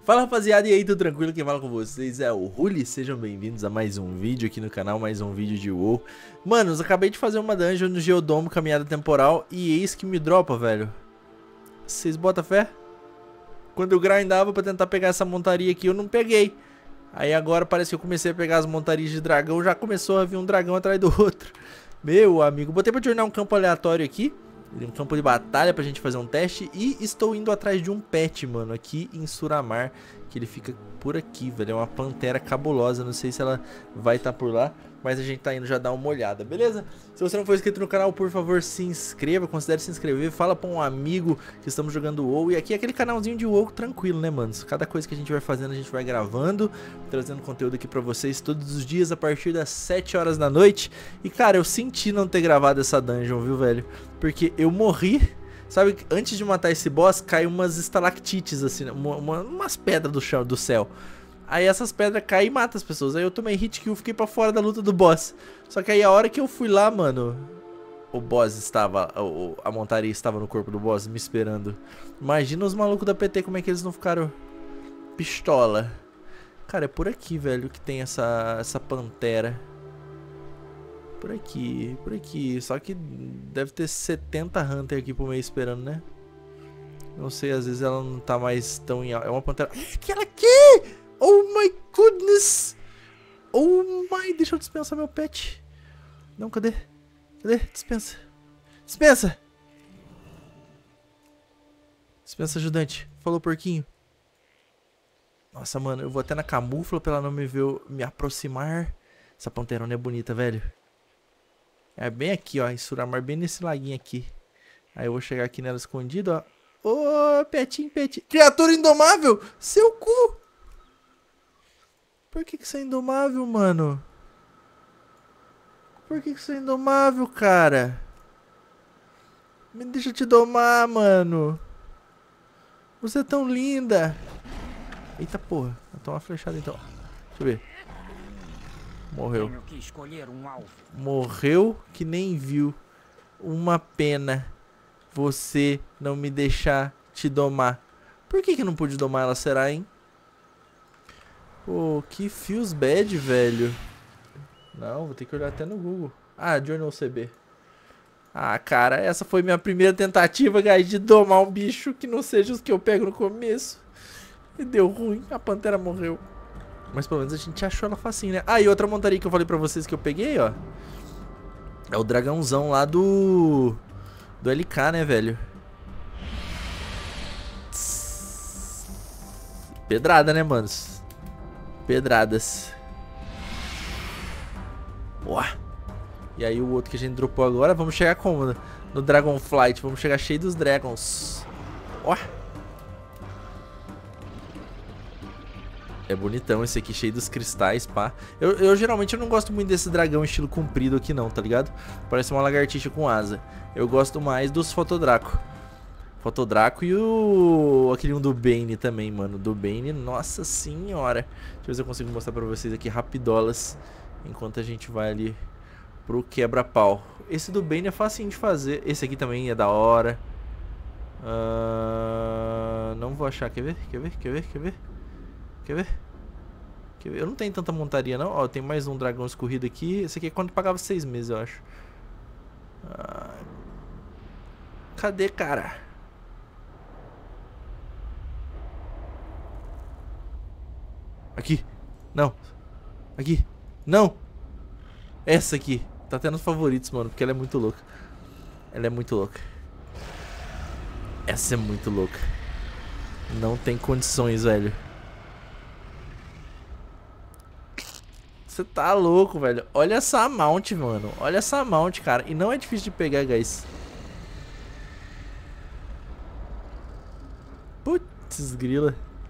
Fala rapaziada, e aí, tudo tranquilo? Quem fala com vocês é o Ruli, sejam bem-vindos a mais um vídeo aqui no canal, mais um vídeo de WoW. Manos, acabei de fazer uma dungeon no Geodomo, caminhada temporal, e eis que me dropa, velho. Vocês botam fé? Quando eu grindava pra tentar pegar essa montaria aqui, eu não peguei. Aí agora parece que eu comecei a pegar as montarias de dragão, já começou a vir um dragão atrás do outro. Meu amigo, botei pra tornar um campo aleatório aqui. Um campo de batalha pra gente fazer um teste. E estou indo atrás de um pet, mano, aqui em Suramar, que ele fica por aqui, velho. É uma pantera cabulosa, não sei se ela vai estar por lá, mas a gente tá indo já dar uma olhada, beleza? Se você não for inscrito no canal, por favor, se inscreva, considere se inscrever. Fala pra um amigo que estamos jogando WoW. E aqui é aquele canalzinho de WoW tranquilo, né, manos? Cada coisa que a gente vai fazendo, a gente vai gravando, trazendo conteúdo aqui pra vocês todos os dias a partir das 7 horas da noite. E, cara, eu senti não ter gravado essa dungeon, viu, velho? Porque eu morri, sabe, antes de matar esse boss, cai umas estalactites, assim, umas pedras do chão, do céu. Aí essas pedras caem e matam as pessoas. Aí eu tomei hit kill, fiquei pra fora da luta do boss. Só que aí a hora que eu fui lá, mano, o boss estava, a montaria estava no corpo do boss me esperando. Imagina os malucos da PT, como é que eles não ficaram pistola. Cara, é por aqui, velho, que tem essa pantera. Por aqui. Só que deve ter 70 Hunter aqui pro meio esperando, né? Não sei, às vezes ela não tá mais tão em... É uma pantera... Aquela aqui! Oh my goodness! Oh my... Deixa eu dispensar meu pet. Não, cadê? Cadê? Dispensa. Dispensa! Dispensa, ajudante. Falou, porquinho. Nossa, mano, eu vou até na camufla pra ela não me ver me aproximar. Essa panterona é bonita, velho. É bem aqui, ó, em Suramar, bem nesse laguinho aqui. Aí eu vou chegar aqui nela escondida, ó. Ô, petinho. Criatura indomável! Seu cu! Por que você é indomável, mano? Por que você é indomável, cara? Me deixa te domar, mano. Você é tão linda. Eita porra, vou tomar uma flechada então. Deixa eu ver. Morreu. Morreu que nem viu. Uma pena você não me deixar te domar. Por que não pude domar ela, será, hein? Pô, que feels bad, velho. Não, vou ter que olhar até no Google. Ah, Journal CB. Ah, cara, essa foi minha primeira tentativa, guys, de domar um bicho que não seja os que eu pego no começo. E deu ruim, a pantera morreu. Mas pelo menos a gente achou ela facinho, né? Ah, e outra montaria que eu falei pra vocês que eu peguei, ó. É o dragãozão lá do LK, né, velho? Pedrada, né, manos? Pedradas. Boa. E aí o outro que a gente dropou agora, vamos chegar como? No Dragonflight. Vamos chegar cheio dos dragons. Ó. É bonitão esse aqui, cheio dos cristais, pá. Eu geralmente não gosto muito desse dragão estilo comprido aqui não, tá ligado? Parece uma lagartixa com asa. Eu gosto mais dos Fotodraco. Fotodraco e aquele um do Bane também, mano. Do Bane, nossa senhora. Deixa eu ver se eu consigo mostrar pra vocês aqui rapidolas. Enquanto a gente vai ali pro quebra-pau. Esse do Bane é facinho de fazer. Esse aqui também é da hora. Não vou achar, quer ver? Quer ver? Eu não tenho tanta montaria não. Ó, tem mais um dragão escorrido aqui. Esse aqui é quando pagava 6 meses, eu acho. Cadê, cara? Aqui. Não. Aqui. Não. Essa aqui. Tá até nos favoritos, mano. Porque ela é muito louca. Essa é muito louca. Não tem condições, velho. Você tá louco, velho. Olha essa mount, mano. Olha essa mount, cara. E não é difícil de pegar, guys. Putz, grila.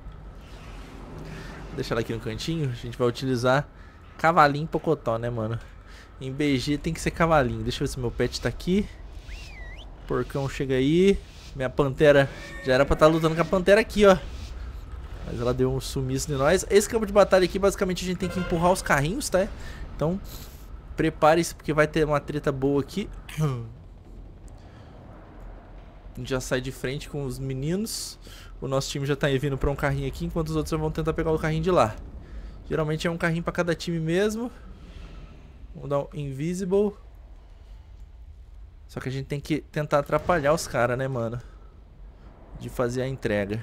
Vou deixar ela aqui no cantinho. A gente vai utilizar cavalinho pocotó, né, mano? Em BG tem que ser cavalinho. Deixa eu ver se meu pet tá aqui. Porcão chega aí. Minha pantera já era pra estar lutando com a pantera aqui, ó. Mas ela deu um sumiço de nós. Esse campo de batalha aqui, basicamente, a gente tem que empurrar os carrinhos, tá? Então, prepare-se, porque vai ter uma treta boa aqui. A gente já sai de frente com os meninos. O nosso time já tá vindo pra um carrinho aqui, enquanto os outros já vão tentar pegar o carrinho de lá. Geralmente é um carrinho pra cada time mesmo. Vamos dar um Invisible. Só que a gente tem que tentar atrapalhar os caras, né, mano? De fazer a entrega.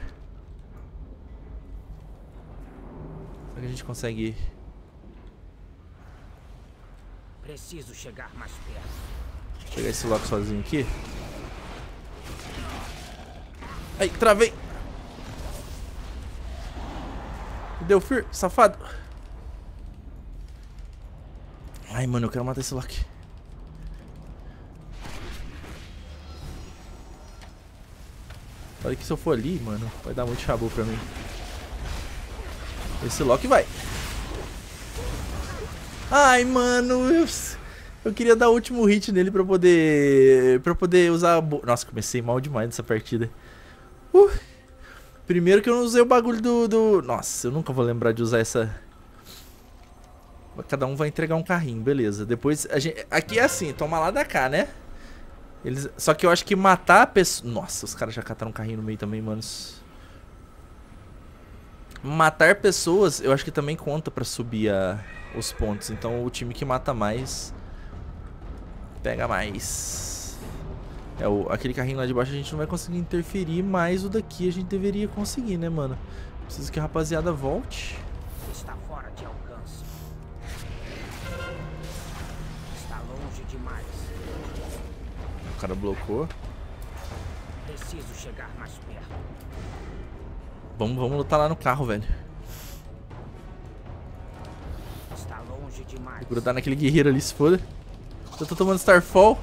Será que a gente consegue... Preciso chegar mais perto. Pegar esse Loki sozinho aqui. Ai, travei. Deu Fear, safado. Ai, mano, eu quero matar esse Loki. Olha que se eu for ali, mano, vai dar muito chabu pra mim. Esse Loki vai. Ai, mano, eu queria dar o último hit nele pra poder usar a Nossa, comecei mal demais nessa partida. Primeiro que eu não usei o bagulho do... Nossa, eu nunca vou lembrar de usar essa... Cada um vai entregar um carrinho, beleza. Depois, a gente... Aqui é assim, toma lá da cá, né? Só que eu acho que matar a pessoa... Nossa, os caras já cataram um carrinho no meio também, manos. Matar pessoas, eu acho que também conta pra subir os pontos. Então o time que mata mais pega mais. Aquele carrinho lá de baixo a gente não vai conseguir interferir, mas o daqui a gente deveria conseguir, né, mano? Preciso que a rapaziada volte. Está fora de alcance. Está longe demais. O cara blocou. Preciso chegar mais perto. Vamos lutar lá no carro, velho. Está longe demais. Vou grudar naquele guerreiro ali, se foda. Eu tô tomando Starfall.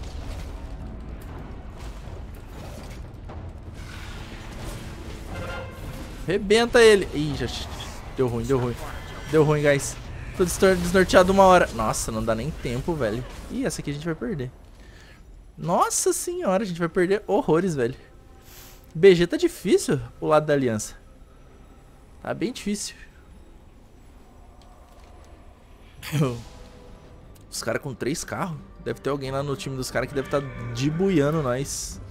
Rebenta ele. Ih, já deu ruim, deu ruim. Deu ruim, guys. Tô desnorteado uma hora. Nossa, não dá nem tempo, velho. Ih, essa aqui a gente vai perder. Nossa senhora, a gente vai perder horrores, velho. BG tá difícil pro lado da aliança. Tá bem difícil. Os caras com 3 carros. Deve ter alguém lá no time dos caras que deve estar debuiando nós.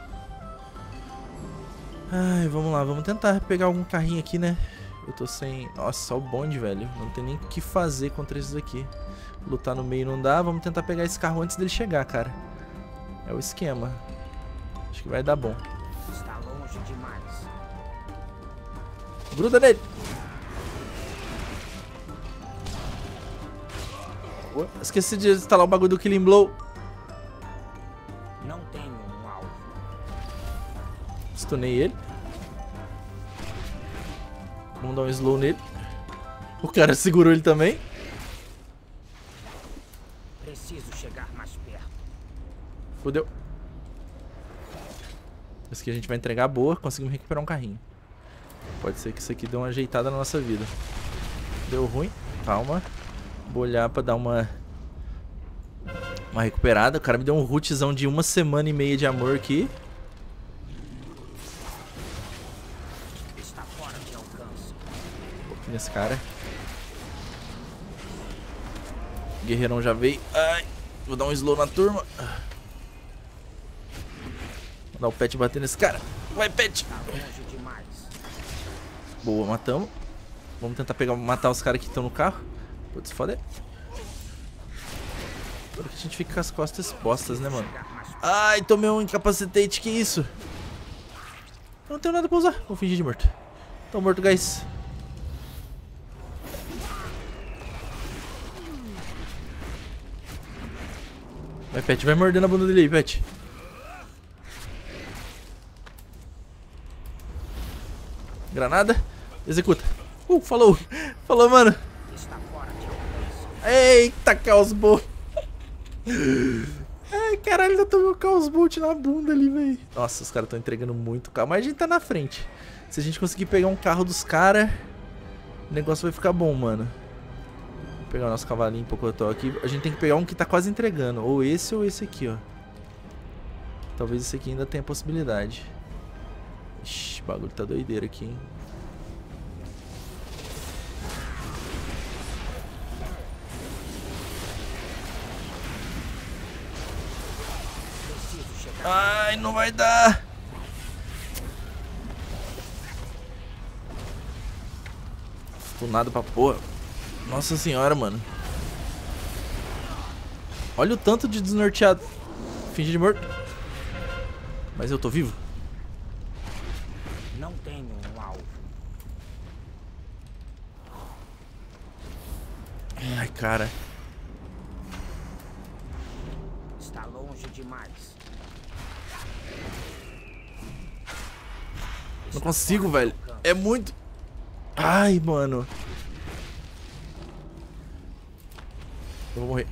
Ai, vamos lá. Vamos tentar pegar algum carrinho aqui, né? Eu tô sem... Nossa, só o bonde, velho. Não tem nem o que fazer contra esses aqui. Lutar no meio não dá. Vamos tentar pegar esse carro antes dele chegar, cara. É o esquema. Acho que vai dar bom. Está longe demais. Gruda nele. Esqueci de instalar o bagulho do Killing Blow. Não tenho um alvo. Stunei ele. Vamos dar um slow nele. O cara segurou ele também. Preciso chegar mais perto. Fudeu. Esse aqui a gente vai entregar boa. Conseguimos recuperar um carrinho. Pode ser que isso aqui dê uma ajeitada na nossa vida. Deu ruim. Calma. Vou olhar pra dar uma recuperada. O cara me deu um rootzão de 1 semana e meia de amor aqui. Está fora de alcance. Um pouquinho nesse cara. O guerreirão já veio. Ai, vou dar um slow na turma. Vou dar o pet bater nesse cara. Vai, pet. Está longe demais. Boa, matamos. Vamos tentar matar os caras que estão no carro. Putz, foda. Espero que a gente fique com as costas expostas, né, mano? Ai, tomei um incapacitante, que isso? Eu não tenho nada pra usar. Vou fingir de morto. Tô morto, guys. Vai, Pet, vai mordendo a bunda dele aí, Pet. Granada. Executa. Falou. Falou, mano. Está fora de alcance. Eita, Chaos Bolt. Ai, caralho, ainda tomei o Chaos Bolt na bunda ali, velho. Nossa, os caras estão entregando muito carro. Mas a gente tá na frente. Se a gente conseguir pegar um carro dos caras, o negócio vai ficar bom, mano. Vou pegar o nosso cavalinho pocotó aqui. A gente tem que pegar um que tá quase entregando. Ou esse aqui, ó. Talvez esse aqui ainda tenha possibilidade. Ixi, o bagulho tá doideira aqui, hein. Ai, não vai dar. Tunado pra porra. Nossa senhora, mano. Olha o tanto de desnorteado. Finge de morto. Mas eu tô vivo. Não tenho um alvo. Ai, cara. Está longe demais. Não consigo, velho. É muito... Ai, mano. Eu vou morrer.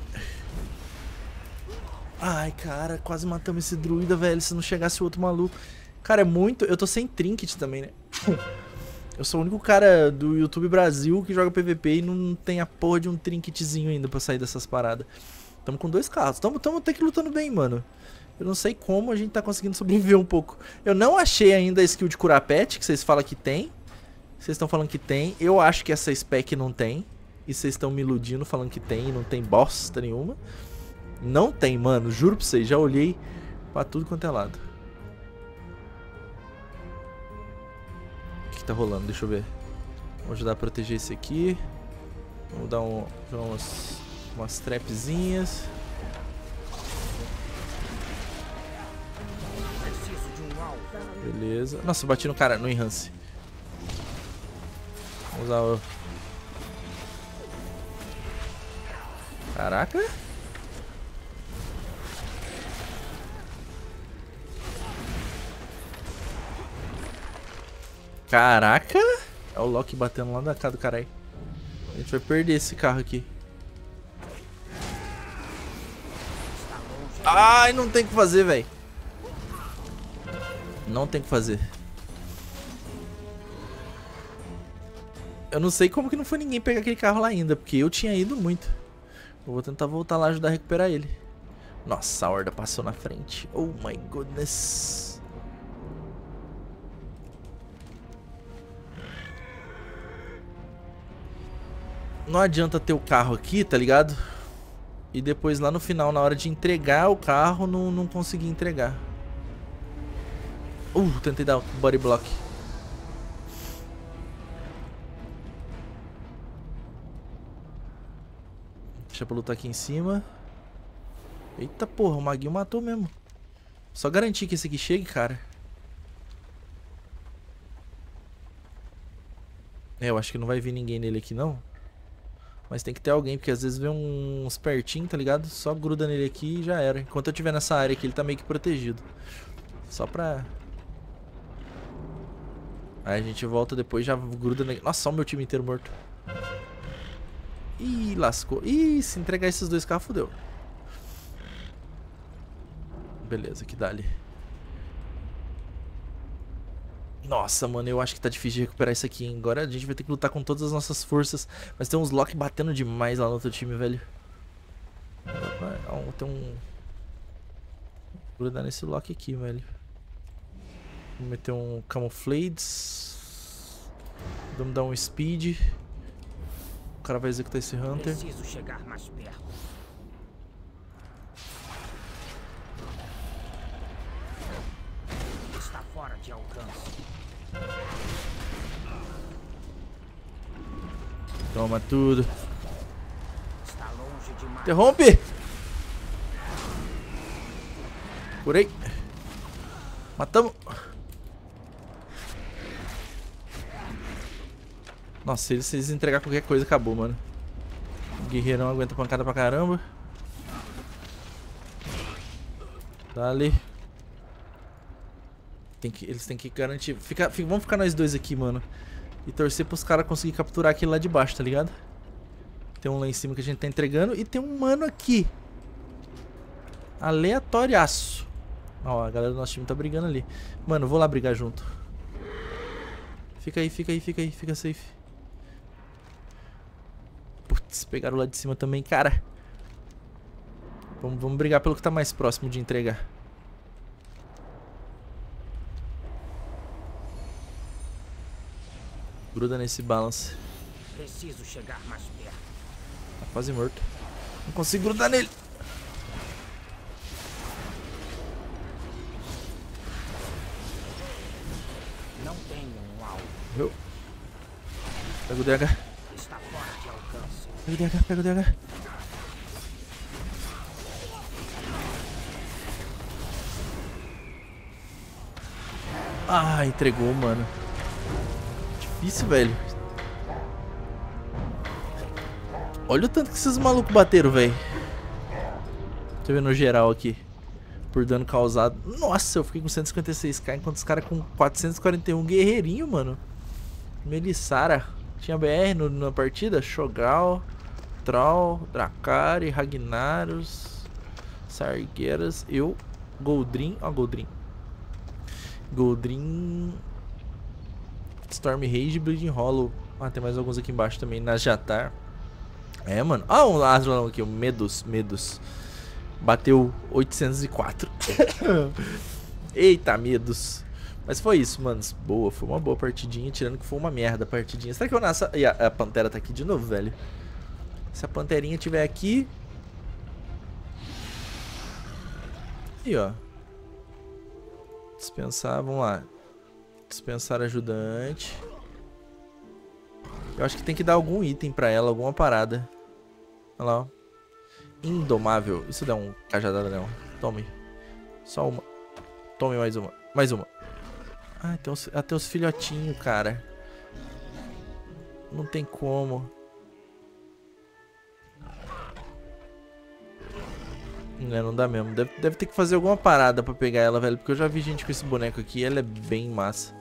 Ai, cara. Quase matamos esse druida, velho. Se não chegasse o outro maluco. Cara, é muito... Eu tô sem trinket também, né? Eu sou o único cara do YouTube Brasil que joga PVP e não tem a porra de um trinketzinho ainda pra sair dessas paradas. Tamo com 2 carros. Tamo até que lutando bem, mano. Eu não sei como a gente tá conseguindo sobreviver um pouco. Eu não achei ainda a skill de curar pet, que vocês falam que tem. Vocês estão falando que tem. Eu acho que essa spec não tem. E vocês estão me iludindo falando que tem e não tem bosta nenhuma. Não tem, mano. Juro pra vocês. Já olhei pra tudo quanto é lado. O que tá rolando? Deixa eu ver. Vou ajudar a proteger esse aqui. Vamos dar umas trapzinhas. Preciso de um alvo. Beleza. Nossa, eu bati no cara, no enhance. Vamos usar o... Caraca. Caraca. É o Loki batendo lá na cara do caralho. A gente vai perder esse carro aqui. Ai, não tem o que fazer, velho. Não tem o que fazer. Eu não sei como que não foi ninguém pegar aquele carro lá ainda, porque eu tinha ido muito. Eu vou tentar voltar lá e ajudar a recuperar ele. Nossa, a horda passou na frente. Oh my goodness. Não adianta ter o carro aqui, tá ligado? E depois lá no final, na hora de entregar o carro, não consegui entregar. Tentei dar body block. Deixa pra lutar aqui em cima. Eita porra, o maguinho matou mesmo. Só garantir que esse aqui chegue, cara. Eu acho que não vai vir ninguém nele aqui não. Mas tem que ter alguém, porque às vezes vem uns pertinho, tá ligado? Só gruda nele aqui e já era. Enquanto eu estiver nessa área aqui, ele tá meio que protegido. Só pra... Aí a gente volta depois, já gruda nele. Nossa, olha o meu time inteiro morto. Ih, lascou. Ih, se entregar esses 2 carros, fodeu. Beleza, que dá ali. Nossa, mano, eu acho que tá difícil de recuperar isso aqui, hein? Agora a gente vai ter que lutar com todas as nossas forças. Mas tem uns Loki batendo demais lá no outro time, velho. Tem um... Vou grudar nesse Loki aqui, velho. Vou meter um Camouflades. Vamos dar um Speed. O cara vai executar esse Hunter. Preciso chegar mais perto. Está fora de alcance. Toma tudo. Está longe demais. Interrompe! Curei. Matamos. Nossa, se eles entregar qualquer coisa, acabou, mano. O guerreirão aguenta pancada pra caramba. Dali. Eles têm que garantir. Vamos ficar nós dois aqui, mano. E torcer pros caras conseguirem capturar aquele lá de baixo, tá ligado? Tem um lá em cima que a gente tá entregando. E tem um mano aqui. Aleatoriaço. Ó, a galera do nosso time tá brigando ali. Mano, eu vou lá brigar junto. Fica aí, fica aí, fica aí. Fica safe. Putz, pegaram lá de cima também, cara. Vamos brigar pelo que tá mais próximo de entregar. Gruda nesse balance. Preciso chegar mais perto. Tá quase morto. Não consigo grudar nele. Não tenho um alvo. Morreu. Pega o DH. Pega o DH, pega o DH. Ah, entregou, mano. Difícil, velho. Olha o tanto que esses malucos bateram, velho. Deixa eu ver no geral aqui. Por dano causado. Nossa, eu fiquei com 156k, enquanto os caras com 441 guerreirinho, mano. Melissara. Tinha BR na partida. Shogal, Troll, Dracari, Ragnaros, Sargueiras. Eu, Goldrin. Ó, Goldrin. Goldrin, Storm Rage e Bleeding Hollow. Ah, tem mais alguns aqui embaixo também. Najatar. É, mano. Ah, um Aslan aqui, o Medos. Bateu 804. Eita, Medos. Mas foi isso, manos. Boa, foi uma boa partidinha. Tirando que foi uma merda a partidinha. Será que eu nasço... E a Pantera tá aqui de novo, velho. Se a Panterinha tiver aqui... Aí, ó. Dispensar, vamos lá. Dispensar ajudante. Eu acho que tem que dar algum item pra ela, alguma parada. Olha lá, ó. Indomável. Isso dá um cajadada, não. Tome. Só uma. Tome mais uma. Mais uma. Ah, tem até os filhotinhos, cara. Não tem como. Não dá mesmo. Deve ter que fazer alguma parada pra pegar ela, velho. Porque eu já vi gente com esse boneco aqui e ela é bem massa.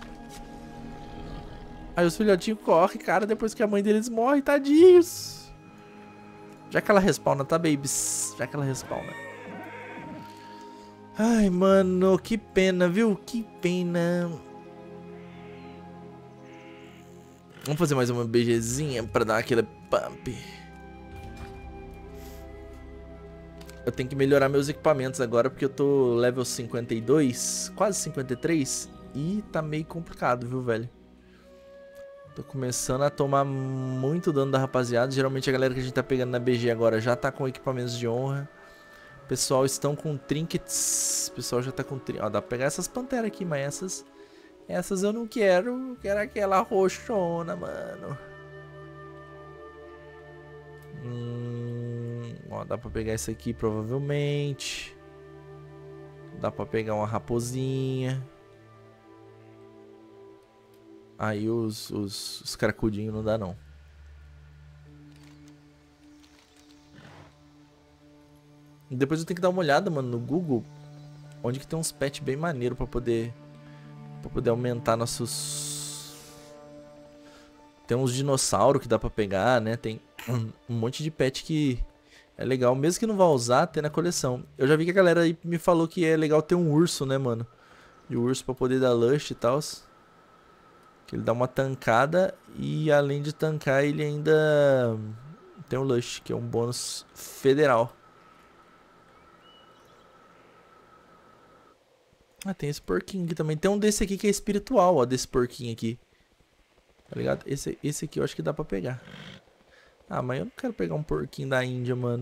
Aí os filhotinhos correm, cara, depois que a mãe deles morre, tadinhos. Já que ela respawna, tá, babies? Já que ela respawna. Ai, mano, que pena, viu? Que pena. Vamos fazer mais uma BGzinha pra dar aquele pump. Eu tenho que melhorar meus equipamentos agora, porque eu tô level 52, quase 53. E tá meio complicado, viu, velho? Tô começando a tomar muito dano da rapaziada. Geralmente a galera que a gente tá pegando na BG agora já tá com equipamentos de honra. O pessoal estão com trinkets. O pessoal já tá com trinkets. Ó, dá pra pegar essas panteras aqui, mas essas eu não quero. Eu quero aquela roxona, mano. Ó, dá pra pegar esse aqui provavelmente. Dá pra pegar uma raposinha. Aí os cracudinhos não dá, não. E depois eu tenho que dar uma olhada, mano, no Google. Onde que tem uns pets bem maneiro pra poder aumentar nossos... Tem uns dinossauros que dá pra pegar, né? Tem um monte de pet que é legal. Mesmo que não vá usar, ter na coleção. Eu já vi que a galera aí me falou que é legal ter um urso, né, mano? E o urso pra poder dar lush e tal. Que ele dá uma tancada e além de tancar ele ainda tem o Lush, que é um bônus federal. Ah, tem esse porquinho aqui também. Tem um desse aqui que é espiritual, ó, desse porquinho aqui. Tá ligado? Esse aqui eu acho que dá pra pegar. Ah, mas eu não quero pegar um porquinho da Índia, mano.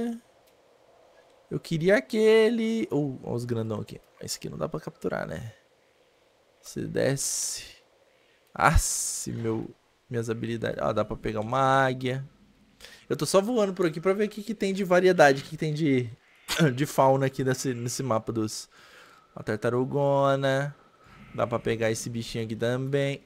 Eu queria aquele... Ó, os grandão aqui. Esse aqui não dá pra capturar, né? Se desce... Ah, se minhas habilidades... Ah, dá pra pegar uma águia. Eu tô só voando por aqui pra ver o que tem de variedade. O que tem de fauna aqui nesse mapa dos... A tartarugona. Dá pra pegar esse bichinho aqui também.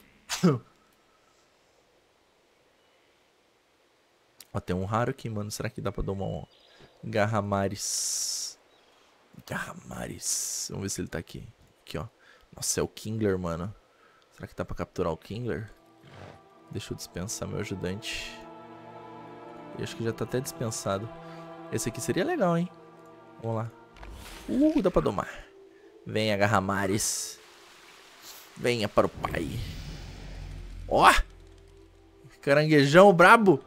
Ó, tem um raro aqui, mano. Será que dá pra domar um... Garramaris. Garramaris. Vamos ver se ele tá aqui. Aqui, ó. Nossa, é o Kingler, mano. Será que dá pra capturar o Kingler? Deixa eu dispensar meu ajudante. Eu acho que já tá até dispensado. Esse aqui seria legal, hein? Vamos lá. Dá pra domar. Venha, Garramaris. Venha para o pai. Ó! Caranguejão brabo.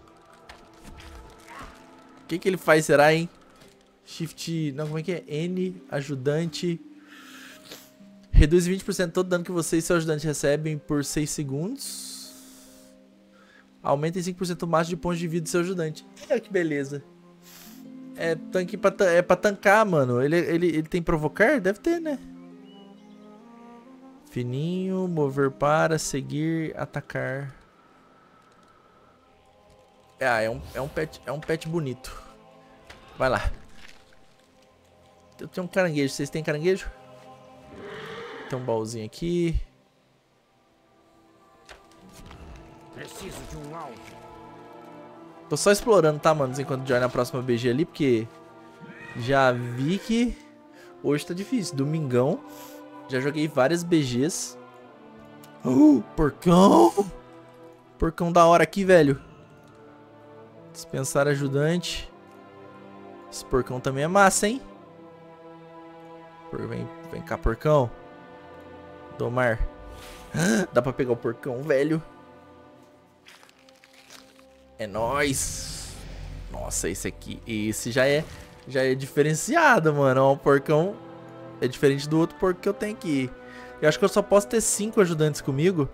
O que ele faz, será, hein? Shift... Não, como é que é? N, ajudante... Reduz 20% todo dano que você e seu ajudante recebem por 6 segundos. Aumenta em 5% o máximo de pontos de vida do seu ajudante. Olha que beleza. É tanque pra tancar, mano. Ele tem provocar? Deve ter, né? Fininho, mover para, seguir, atacar. É um pet bonito. Vai lá. Eu tenho um caranguejo. Vocês têm caranguejo? Tem um baúzinho aqui. Preciso de um alvo. Tô só explorando, tá, manos? Enquanto joga na próxima BG ali, porque já vi que hoje tá difícil. Domingão. Já joguei várias BGs. Porcão! Porcão da hora aqui, velho. Dispensar ajudante. Esse porcão também é massa, hein? Vem cá, porcão. Domar. Dá pra pegar o porcão, velho. É nóis. Nossa, esse aqui. Esse já é diferenciado, mano. Ó, o porcão é diferente do outro porco que eu tenho aqui. Eu acho que eu só posso ter 5 ajudantes comigo.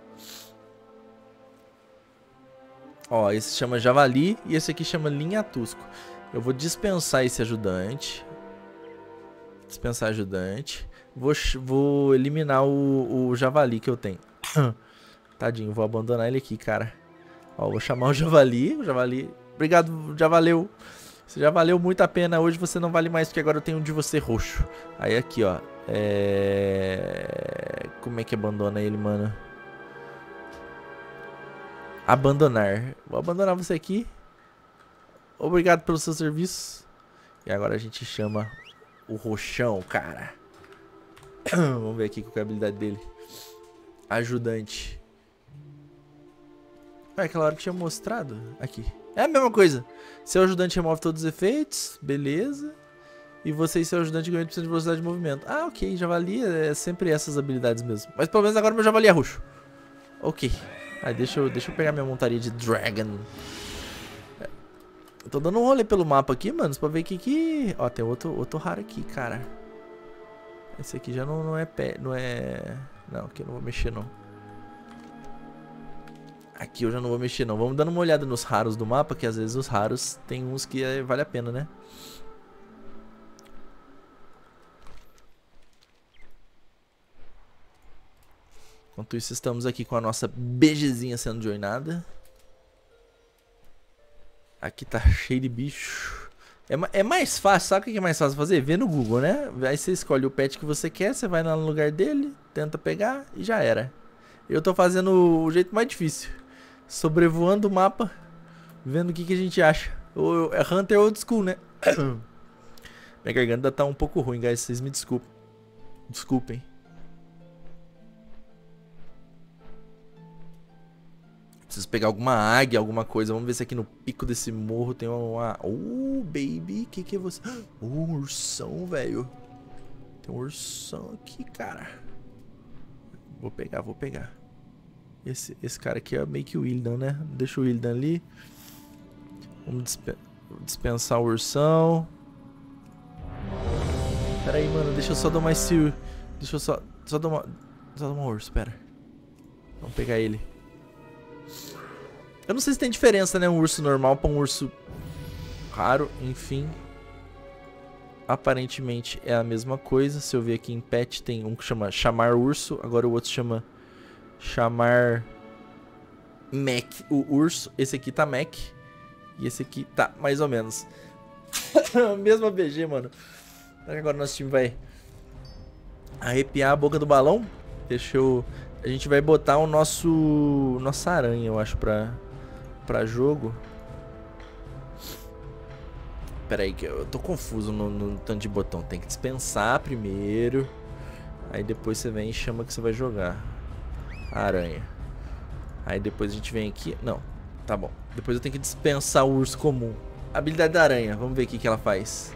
Ó, esse chama javali e esse aqui chama linhatusco. Eu vou dispensar esse ajudante. Dispensar ajudante. Vou eliminar o javali que eu tenho. Tadinho, vou abandonar ele aqui, cara. Ó, vou chamar o javali. O javali... Obrigado, já valeu. Você já valeu muito a pena. Hoje você não vale mais porque agora eu tenho um de você roxo. Aí aqui, ó. Como é que abandona ele, mano? Abandonar. Vou abandonar você aqui. Obrigado pelo seu serviço. E agora a gente chama o roxão, cara. Vamos ver aqui qual é a habilidade dele. Ajudante. Aquela hora que tinha mostrado. Aqui. É a mesma coisa. Seu ajudante remove todos os efeitos. Beleza. E você e seu ajudante ganham 8% de velocidade de movimento. Ah, ok. Javali é sempre essas habilidades mesmo. Mas pelo menos agora meu javali é roxo. Ok. Aí deixa eu pegar minha montaria de Dragon. Eu tô dando um rolê pelo mapa aqui, mano, pra ver o que... Ó, tem outro raro aqui, cara. Esse aqui já não é pé... Não é... Não, aqui eu não vou mexer, não. Aqui eu já não vou mexer, não. Vamos dando uma olhada nos raros do mapa, que às vezes os raros tem uns que vale a pena, né? Enquanto isso, estamos aqui com a nossa BGzinha sendo joinada. Aqui tá cheio de bicho. É mais fácil, sabe o que é mais fácil fazer? Ver no Google, né? Aí você escolhe o pet que você quer, você vai lá no lugar dele, tenta pegar e já era. Eu tô fazendo o jeito mais difícil. Sobrevoando o mapa, vendo o que a gente acha. É Hunter Old School, né? Minha garganta tá um pouco ruim, guys. Vocês me desculpem. Desculpem. Preciso pegar alguma águia, alguma coisa. Vamos ver se aqui no pico desse morro tem uma... baby. Que é você? Um ursão, velho. Tem um ursão aqui, cara. Vou pegar. Esse cara aqui é meio que o Wildan, né? Deixa o Wildan ali. Vamos dispensar o ursão. Pera aí, mano. Deixa eu só dar mais seal. Deixa eu só dar uma urso, pera. Vamos pegar ele. Eu não sei se tem diferença, né? Um urso normal pra um urso raro. Enfim. Aparentemente é a mesma coisa. Se eu ver aqui em pet, tem um que chama chamar urso. Agora o outro chama chamar Mac. O urso. Esse aqui tá Mac. E esse aqui tá mais ou menos. Mesma BG, mano. Será que agora nosso time vai arrepiar a boca do balão? Deixa eu... A gente vai botar o nossa aranha, eu acho, pra jogo. Pera aí, que eu tô confuso no tanto de botão. Tem que dispensar primeiro. Aí depois você vem e chama que você vai jogar. Aranha. Aí depois a gente vem aqui... Não, tá bom. Depois eu tenho que dispensar o urso comum. Habilidade da aranha. Vamos ver o que ela faz.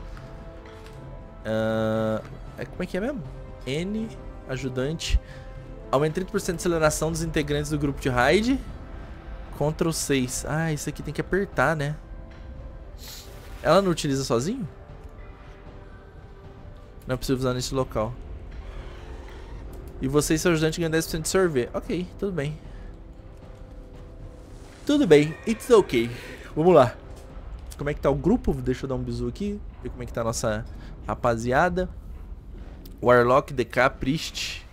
Como é que é mesmo? N, ajudante. Aumenta 30% de aceleração dos integrantes do grupo de raid. Ctrl 6. Ah, isso aqui tem que apertar, né? Ela não utiliza sozinho? Não é possível usar nesse local. E você e seu ajudante ganham 10% de sorvete. Ok, tudo bem. Tudo bem, it's ok. Vamos lá. Como é que tá o grupo? Deixa eu dar um bisu aqui. Ver como é que tá a nossa rapaziada. Warlock, DK, Priest.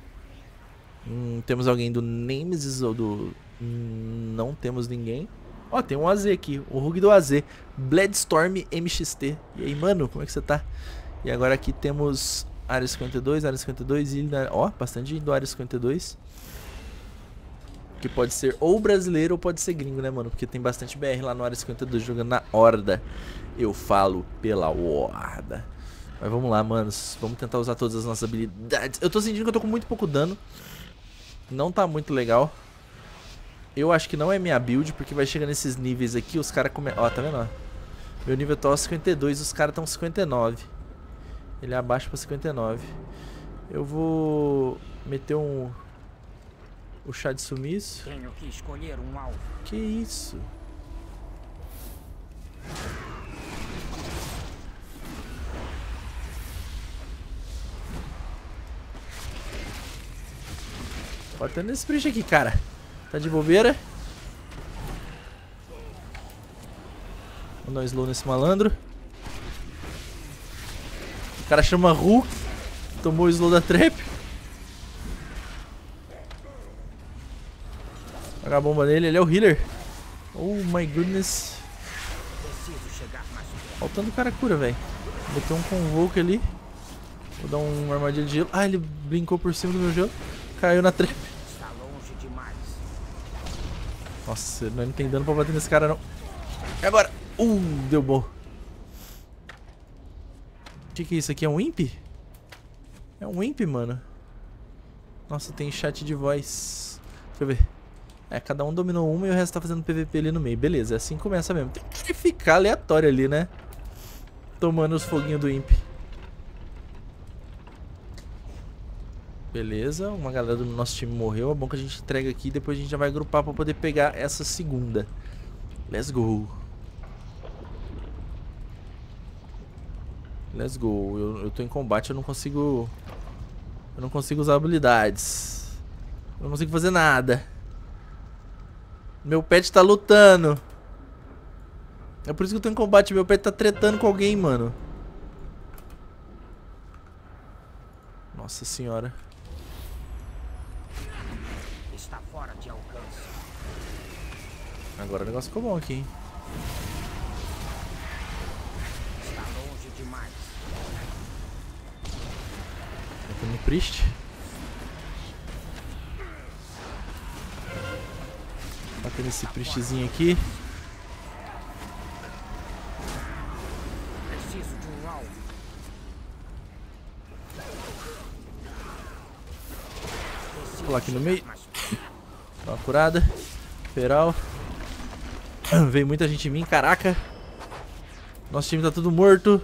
Temos alguém do Nemesis ou do... Não temos ninguém. Ó, tem um AZ aqui, o Rug do AZ, Bloodstorm MXT. E aí, mano, como é que você tá? E agora aqui temos Área 52 e... Ó, bastante gente do Área 52. Que pode ser ou brasileiro ou pode ser gringo, né, mano? Porque tem bastante BR lá no Área 52 jogando na Horda. Eu falo pela Horda. Mas vamos lá, manos. Vamos tentar usar todas as nossas habilidades. Eu tô sentindo que eu tô com muito pouco dano. Não tá muito legal. Eu acho que não é minha build, porque vai chegar nesses níveis aqui, os caras começam... Ó, tá vendo? Ó? Meu nível tá 52, os caras estão 59. Ele abaixa pra 59. Eu vou meter um... O chá de sumiço. Tenho que escolher um alvo. Que isso? Bota nesse sprint aqui, cara. Tá de bobeira? Vou dar um slow nesse malandro. O cara chama Hulk. Tomou o slow da trap. Joga a bomba nele, ele é o healer. Oh my goodness. Faltando o cara cura, velho. Botou um convoke ali. Vou dar um armadilha de gelo. Ah, ele brincou por cima do meu gelo. Caiu na trap. Está longe demais. Nossa, não tem dano pra bater nesse cara, não. E agora? Deu bom. O que é isso aqui? É um imp? É um imp, mano. Nossa, tem chat de voz. Deixa eu ver. É, cada um dominou uma e o resto tá fazendo PVP ali no meio. Beleza, é assim que começa mesmo. Tem que ficar aleatório ali, né? Tomando os foguinhos do imp. Beleza, uma galera do nosso time morreu. É bom que a gente entrega aqui e depois a gente já vai grupar pra poder pegar essa segunda. Let's go. Let's go. Eu tô em combate, eu não consigo... Eu não consigo usar habilidades. Eu não consigo fazer nada. Meu pet tá lutando. É por isso que eu tô em combate. Meu pet tá tretando com alguém, mano. Nossa senhora. Está fora de alcance. Agora o negócio ficou bom aqui, hein? Está longe demais. Aqui no Priest. Batendo esse Priestzinho aqui. Preciso de um alvo. Vou pular aqui no meio. Dá uma curada. Feral. Veio muita gente em mim, caraca. Nosso time tá tudo morto.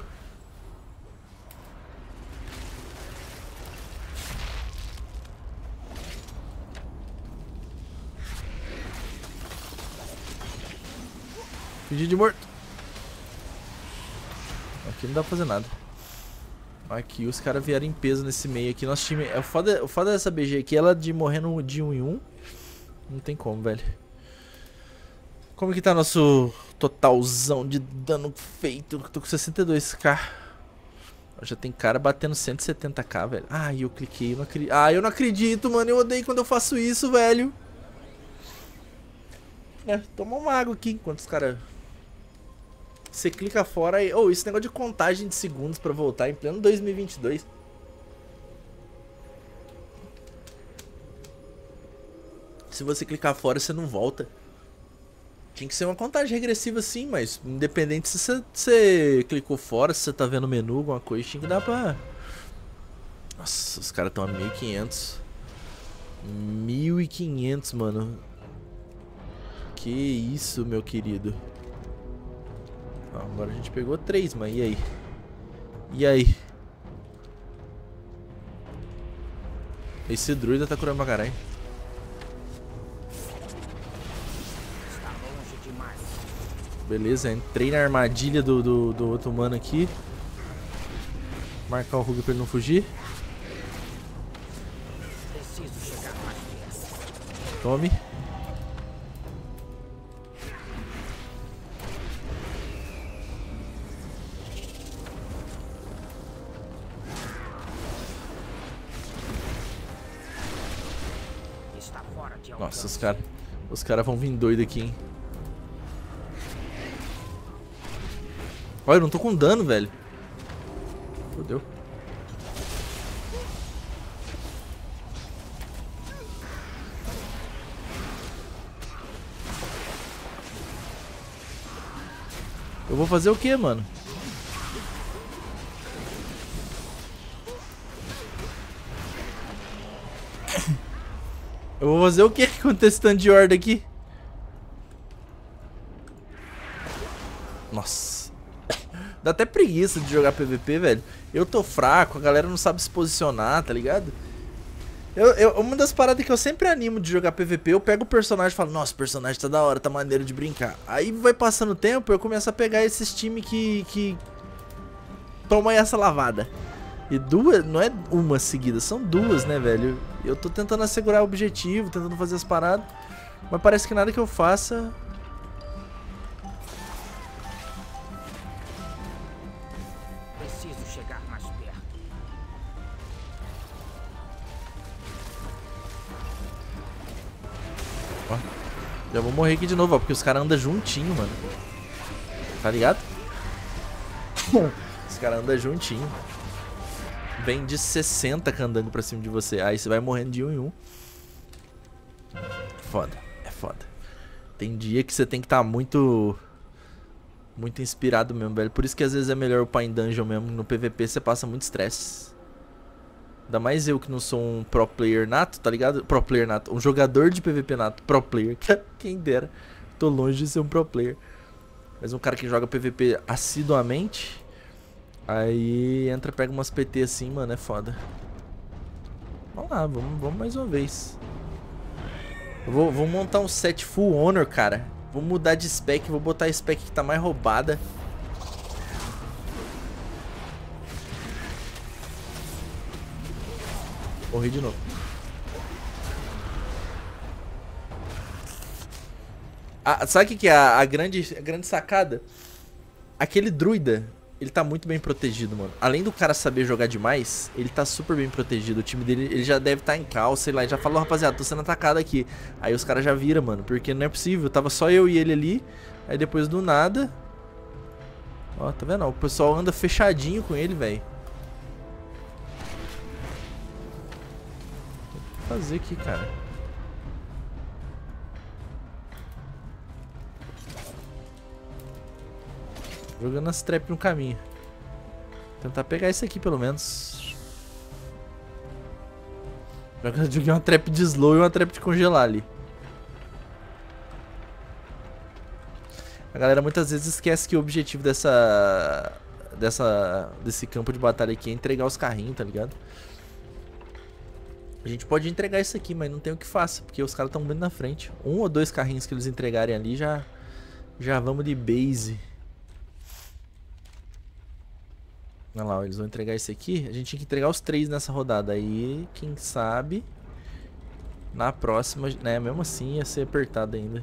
Fingir de morto. Aqui não dá pra fazer nada. Aqui os caras vieram em peso nesse meio aqui. Nosso time... O foda dessa BG aqui, ela de morrer no, de 1 em 1. Não tem como, velho. Como que tá nosso totalzão de dano feito? Tô com 62k. Já tem cara batendo 170k, velho. Ah, eu cliquei, eu não acredito. Ah, eu não acredito, mano. Eu odeio quando eu faço isso, velho. É, toma uma água aqui enquanto os caras... Você clica fora e... Oh, esse negócio de contagem de segundos pra voltar em pleno 2022. Se você clicar fora, você não volta. Tinha que ser uma contagem regressiva sim, mas independente se você clicou fora, se você tá vendo o menu, alguma coisa, tinha que dar pra... Nossa, os caras estão a 1500. 1500, mano. Que isso, meu querido. Ó, agora a gente pegou 3, mas e aí? E aí? Esse druida tá curando pra caralho. Está longe demais. Beleza, entrei na armadilha do outro mano aqui. Marcar o Rug pra ele não fugir. Preciso chegar mais perto. Tome. Está fora de alcance. Nossa, os caras vão vir doido aqui, hein. Olha, eu não tô com dano, velho. Fodeu. Eu vou fazer o que, mano? Eu vou fazer o que com esse tanto de horda aqui? Nossa. Dá até preguiça de jogar PVP, velho. Eu tô fraco, a galera não sabe se posicionar, tá ligado? Uma das paradas que eu sempre animo de jogar PVP, eu pego o personagem e falo, nossa, o personagem tá da hora, tá maneiro de brincar. Aí vai passando o tempo, eu começo a pegar esses times que tomam essa lavada. E duas, não é uma seguida, são duas, né, velho? Eu tô tentando assegurar o objetivo, tentando fazer as paradas, mas parece que nada que eu faça... Preciso chegar mais perto. Ó, já vou morrer aqui de novo, ó, porque os caras andam juntinho, mano. Tá ligado? Os caras andam juntinho. Vem de 60 candango pra cima de você. Aí você vai morrendo de um em um. Foda, é foda. Tem dia que você tem que estar muito inspirado mesmo, velho. Por isso que às vezes é melhor upar em dungeon mesmo. No PVP você passa muito estresse. Ainda mais eu que não sou um pro player nato, tá ligado? Pro player nato, um jogador de PVP nato. Pro player, quem dera. Tô longe de ser um pro player. Mas um cara que joga PVP assiduamente... Aí entra, pega umas PT assim, mano, é foda. Vamos lá, vamos mais uma vez. Eu vou montar um set full honor, cara. Vou mudar de spec, vou botar a spec que tá mais roubada. Morri de novo. Sabe o que é a grande sacada? Aquele druida... Ele tá muito bem protegido, mano. Além do cara saber jogar demais, ele tá super bem protegido. O time dele, ele já deve estar em caos, sei lá. Ele já falou, rapaziada, tô sendo atacado aqui. Aí os caras já viram, mano. Porque não é possível. Tava só eu e ele ali. Aí depois do nada... Ó, tá vendo? O pessoal anda fechadinho com ele, velho. O que fazer aqui, cara? Jogando as trap no caminho. Tentar pegar esse aqui pelo menos. Joguei uma trap de slow e uma trap de congelar ali. A galera muitas vezes esquece que o objetivo desse campo de batalha aqui é entregar os carrinhos, tá ligado? A gente pode entregar isso aqui, mas não tem o que faça, porque os caras estão muito na frente. Um ou dois carrinhos que eles entregarem ali já vamos de base. Olha lá, eles vão entregar esse aqui. A gente tinha que entregar os 3 nessa rodada. Aí, quem sabe, na próxima, né? Mesmo assim, ia ser apertado ainda.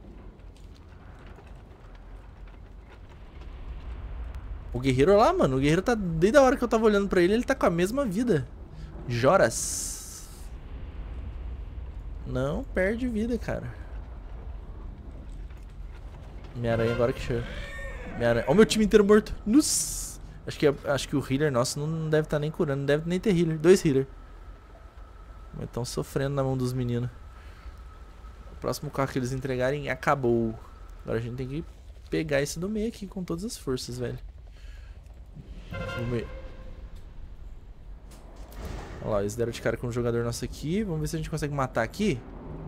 O guerreiro lá, mano. O guerreiro tá... Desde a hora que eu tava olhando pra ele, ele tá com a mesma vida. Joras. Não perde vida, cara. Minha aranha agora que chega. Olha o meu time inteiro morto. Nossa. Acho que o healer nosso não deve estar nem curando. Não deve nem ter healer. 2 healers. Mas estão sofrendo na mão dos meninos. O próximo carro que eles entregarem acabou. Agora a gente tem que pegar esse do meio aqui com todas as forças, velho. Olha lá, eles deram de cara com um jogador nosso aqui. Vamos ver se a gente consegue matar aqui.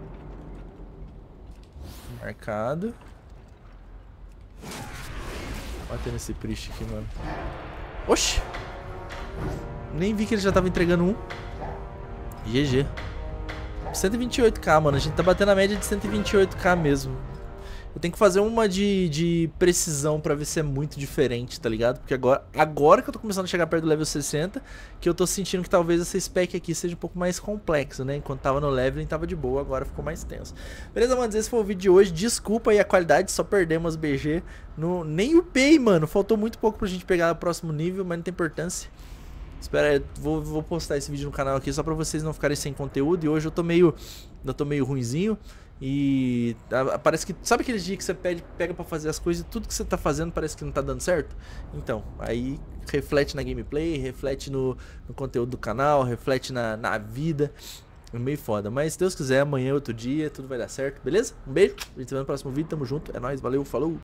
Marcado. Batendo esse priest aqui, mano. Oxi! Nem vi que ele já tava entregando um. GG. 128k, mano. A gente tá batendo a média de 128k mesmo. Eu tenho que fazer uma de precisão pra ver se é muito diferente, tá ligado? Porque agora que eu tô começando a chegar perto do level 60, que eu tô sentindo que talvez essa spec aqui seja um pouco mais complexa, né? Enquanto tava no leveling tava de boa, agora ficou mais tenso. Beleza, mano? Esse foi o vídeo de hoje. Desculpa aí a qualidade, só perdemos BG. Nem upei, mano. Faltou muito pouco pra gente pegar o próximo nível, mas não tem importância. Espera aí, vou postar esse vídeo no canal aqui só pra vocês não ficarem sem conteúdo. E hoje eu tô meio ruinzinho. E parece que... Sabe aqueles dias que você pega pra fazer as coisas e tudo que você tá fazendo parece que não tá dando certo? Então, aí reflete na gameplay, reflete no conteúdo do canal, reflete na vida. É meio foda. Mas se Deus quiser, amanhã é outro dia, tudo vai dar certo, beleza? Um beijo, a gente se vê no próximo vídeo, tamo junto, é nóis, valeu, falou!